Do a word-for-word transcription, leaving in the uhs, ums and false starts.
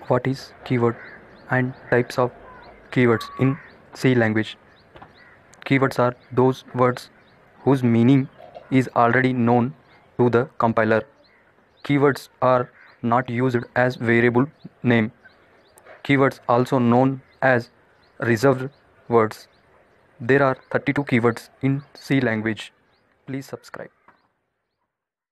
What is keyword and types of keywords in C language? Keywords are those words whose meaning is already known to the compiler. Keywords are not used as variable name. Keywords also known as reserved words. There are thirty-two keywords in C language. Please subscribe.